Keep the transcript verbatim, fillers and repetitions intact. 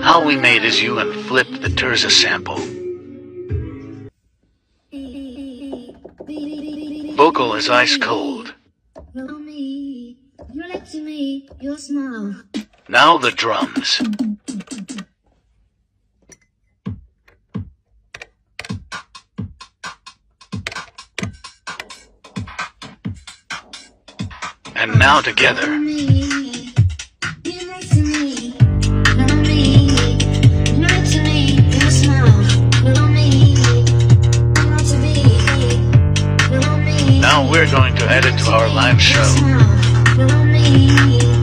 All we made is you and Flip the Terza sample. Vocal is ice cold. Now the drums. And now together. Now we're going to add it to our live show.